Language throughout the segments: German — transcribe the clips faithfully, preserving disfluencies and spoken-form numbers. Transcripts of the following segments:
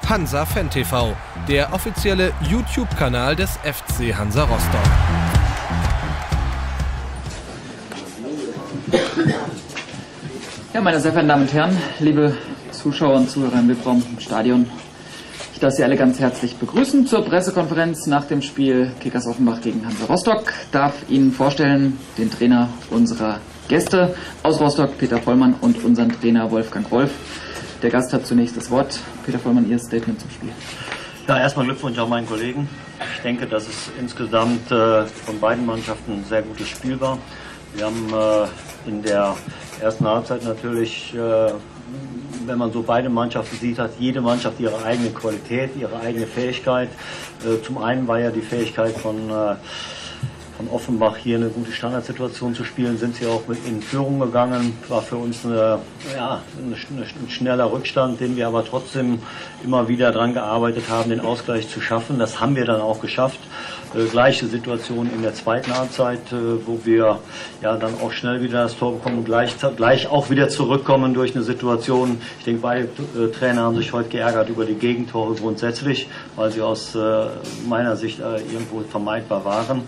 HansaFan T V, der offizielle YouTube-Kanal des F C Hansa Rostock. Ja, meine sehr verehrten Damen und Herren, liebe Zuschauer und Zuhörer im V I P-Raum im Stadion, ich darf Sie alle ganz herzlich begrüßen zur Pressekonferenz nach dem Spiel Kickers Offenbach gegen Hansa Rostock. Ich darf Ihnen vorstellen den Trainer unserer Gäste aus Rostock, Peter Vollmann, und unseren Trainer Wolfgang Wolf. Der Gast hat zunächst das Wort. Peter Vollmann, Ihr Statement zum Spiel. Ja, erstmal Glückwunsch auch meinen Kollegen. Ich denke, dass es insgesamt äh, von beiden Mannschaften ein sehr gutes Spiel war. Wir haben äh, in der ersten Halbzeit natürlich, äh, wenn man so beide Mannschaften sieht, hat jede Mannschaft ihre eigene Qualität, ihre eigene Fähigkeit. Äh, zum einen war ja die Fähigkeit von äh, von Offenbach hier eine gute Standardsituation zu spielen, sind sie auch mit in Führung gegangen. War für uns eine, ja, eine, ein schneller Rückstand, den wir aber trotzdem immer wieder daran gearbeitet haben, den Ausgleich zu schaffen. Das haben wir dann auch geschafft. Äh, gleiche Situation in der zweiten Halbzeit, äh, wo wir ja dann auch schnell wieder das Tor bekommen und gleich, gleich auch wieder zurückkommen durch eine Situation. Ich denke, beide äh, Trainer haben sich heute geärgert über die Gegentore grundsätzlich, weil sie aus äh, meiner Sicht äh, irgendwo vermeidbar waren.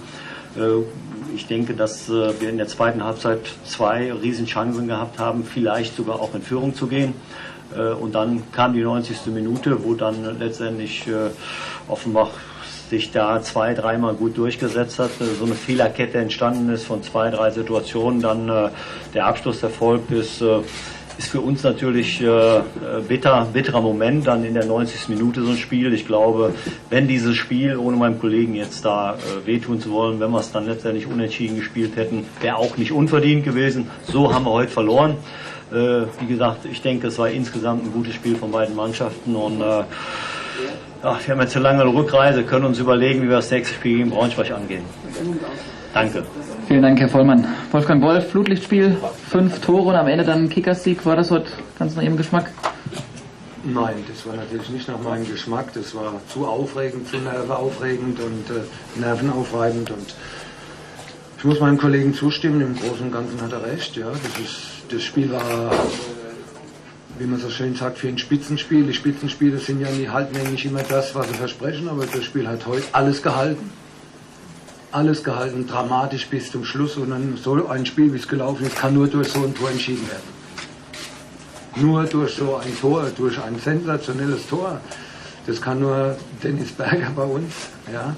Ich denke, dass wir in der zweiten Halbzeit zwei Riesenchancen gehabt haben, vielleicht sogar auch in Führung zu gehen. Und dann kam die neunzigste Minute, wo dann letztendlich Offenbach sich da zwei, dreimal gut durchgesetzt hat, so eine Fehlerkette entstanden ist von zwei, drei Situationen, dann der Abschluss erfolgt ist. Ist für uns natürlich äh, bitter, bitterer Moment, dann in der neunzigsten Minute so ein Spiel. Ich glaube, wenn dieses Spiel, ohne meinem Kollegen jetzt da äh, wehtun zu wollen, wenn wir es dann letztendlich unentschieden gespielt hätten, wäre auch nicht unverdient gewesen. So haben wir heute verloren. Äh, wie gesagt, ich denke, es war insgesamt ein gutes Spiel von beiden Mannschaften und äh, ja, wir haben jetzt eine lange Rückreise, können uns überlegen, wie wir das nächste Spiel gegen Braunschweig angehen. Danke. Vielen Dank, Herr Vollmann. Wolfgang Wolf, Flutlichtspiel, fünf Tore und am Ende dann ein Kickersieg. War das heute ganz nach Ihrem Geschmack? Nein, das war natürlich nicht nach meinem Geschmack. Das war zu aufregend, zu nervenaufregend und äh, nervenaufreibend. Und ich muss meinem Kollegen zustimmen, im Großen und Ganzen hat er recht. Ja, das, ist, das Spiel war, wie man so schön sagt, für ein Spitzenspiel. Die Spitzenspiele sind ja nicht, halten ja nicht immer das, was sie versprechen, aber das Spiel hat heute alles gehalten. Alles gehalten, dramatisch bis zum Schluss, und dann so ein Spiel, wie es gelaufen ist, kann nur durch so ein Tor entschieden werden. Nur durch so ein Tor, durch ein sensationelles Tor. Das kann nur Dennis Berger bei uns. Ja.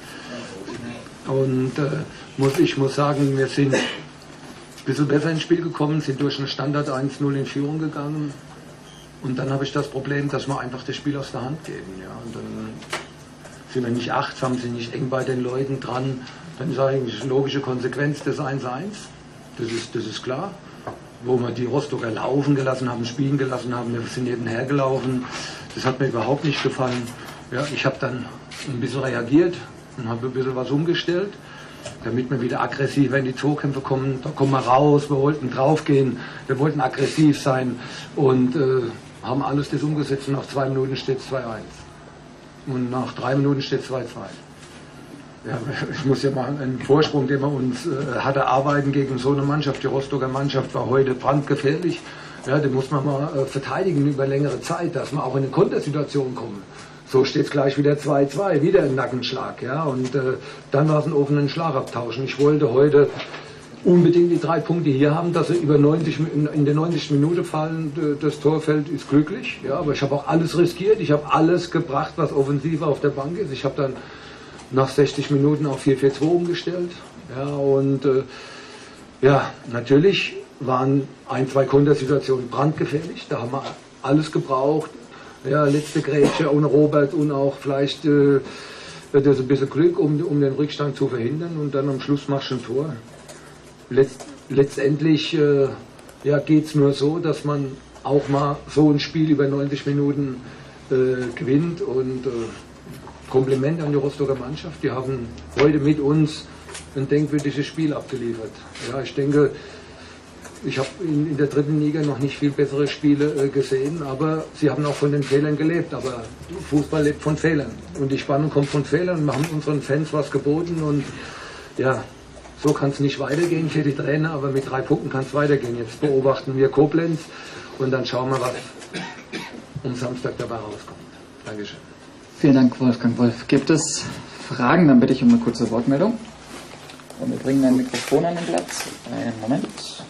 Und äh, muss, ich muss sagen, wir sind ein bisschen besser ins Spiel gekommen, sind durch einen Standard eins null in Führung gegangen. Und dann habe ich das Problem, dass wir einfach das Spiel aus der Hand geben. Ja. Und dann sind wir nicht achtsam, sind nicht eng bei den Leuten dran. Dann ist eigentlich eine logische Konsequenz des eins eins, das ist, das ist klar, wo wir die Rostocker laufen gelassen haben, spielen gelassen haben, wir sind nebenher gelaufen, das hat mir überhaupt nicht gefallen. Ja, ich habe dann ein bisschen reagiert und habe ein bisschen was umgestellt, damit wir wieder aggressiver in die Zweikämpfe kommen. Da kommen wir raus, wir wollten draufgehen, wir wollten aggressiv sein und äh, haben alles das umgesetzt, und nach zwei Minuten steht es zwei eins und nach drei Minuten steht es zwei zwei. Ja, ich muss ja mal einen Vorsprung, den wir uns äh, hat erarbeiten gegen so eine Mannschaft. Die Rostocker Mannschaft war heute brandgefährlich. Ja, den muss man mal äh, verteidigen über längere Zeit, dass wir auch in eine Kontersituation kommen. So steht es gleich wieder zwei zwei, wieder ein Nackenschlag. Ja, und äh, dann war es ein offenen Schlagabtausch. Und ich wollte heute unbedingt die drei Punkte hier haben, dass sie über neunzig, in der neunzigsten Minute fallen. Das Torfeld ist glücklich. Ja, aber ich habe auch alles riskiert. Ich habe alles gebracht, was offensiv auf der Bank ist. Ich habe dann nach sechzig Minuten auf vier vier zwei umgestellt. Ja, und äh, ja, natürlich waren ein, zwei Kontersituationen brandgefährlich. Da haben wir alles gebraucht. Ja, letzte Grätsche ohne Robert und auch vielleicht äh, das ein bisschen Glück, um, um den Rückstand zu verhindern. Und dann am Schluss machst du ein Tor. Letzt, letztendlich äh, ja, geht es nur so, dass man auch mal so ein Spiel über neunzig Minuten äh, gewinnt. Und äh, Kompliment an die Rostocker Mannschaft, die haben heute mit uns ein denkwürdiges Spiel abgeliefert. Ja, ich denke, ich habe in, in der dritten Liga noch nicht viel bessere Spiele äh, gesehen, aber sie haben auch von den Fehlern gelebt. Aber Fußball lebt von Fehlern und die Spannung kommt von Fehlern, und wir haben unseren Fans was geboten, und ja, so kann es nicht weitergehen für die Trainer, aber mit drei Punkten kann es weitergehen. Jetzt beobachten wir Koblenz und dann schauen wir, was am Samstag dabei rauskommt. Dankeschön. Vielen Dank, Wolfgang Wolf. Gibt es Fragen? Dann bitte ich um eine kurze Wortmeldung. Und wir bringen ein Mikrofon an den Platz. Einen Moment.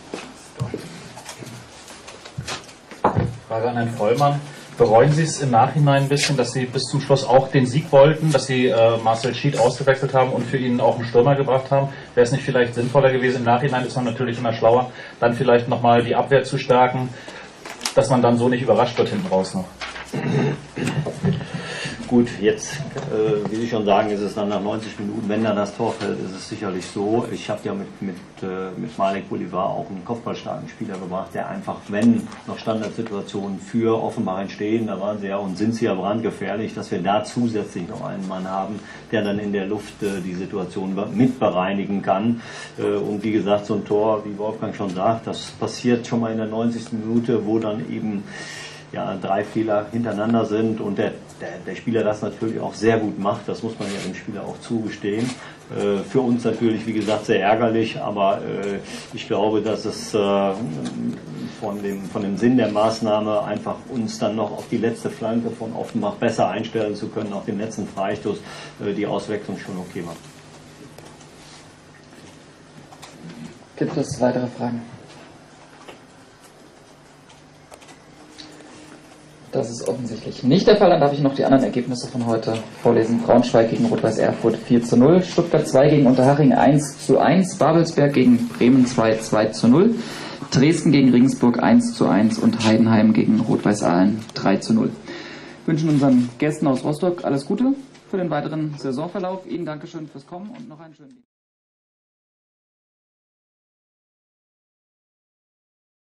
Frage an Herrn Vollmann. Bereuen Sie es im Nachhinein ein bisschen, dass Sie bis zum Schluss auch den Sieg wollten, dass Sie äh, Marcel Schied ausgewechselt haben und für ihn auch einen Stürmer gebracht haben? Wäre es nicht vielleicht sinnvoller gewesen, im Nachhinein ist man natürlich immer schlauer, dann vielleicht nochmal die Abwehr zu stärken, dass man dann so nicht überrascht wird hinten raus noch? Gut, jetzt, äh, wie Sie schon sagen, ist es dann nach neunzig Minuten, wenn dann das Tor fällt, ist es sicherlich so. Ich habe ja mit, mit, äh, mit Malek Bolivar auch einen kopfballstarken Spieler gebracht, der einfach, wenn noch Standardsituationen für Offenbach entstehen, da waren sie ja und sind sie ja brandgefährlich, dass wir da zusätzlich noch einen Mann haben, der dann in der Luft äh, die Situation mit bereinigen kann. Äh, und wie gesagt, so ein Tor, wie Wolfgang schon sagt, das passiert schon mal in der neunzigsten Minute, wo dann eben ja, drei Fehler hintereinander sind und der, der, der Spieler das natürlich auch sehr gut macht, das muss man ja dem Spieler auch zugestehen. Äh, für uns natürlich, wie gesagt, sehr ärgerlich, aber äh, ich glaube, dass es äh, von, dem, von dem Sinn der Maßnahme einfach uns dann noch auf die letzte Flanke von Offenbach besser einstellen zu können, auf den letzten Freistoß, äh, die Auswechslung schon okay war. Gibt es weitere Fragen? Das ist offensichtlich nicht der Fall. Dann darf ich noch die anderen Ergebnisse von heute vorlesen. Braunschweig gegen Rot-Weiß Erfurt vier zu null, Stuttgart zwei gegen Unterhaching eins zu eins, Babelsberg gegen Bremen zwei zu null, Dresden gegen Regensburg eins zu eins und Heidenheim gegen Rot-Weiß Aalen drei zu null. Wir wünschen unseren Gästen aus Rostock alles Gute für den weiteren Saisonverlauf. Ihnen Dankeschön fürs Kommen und noch einen schönen Tag.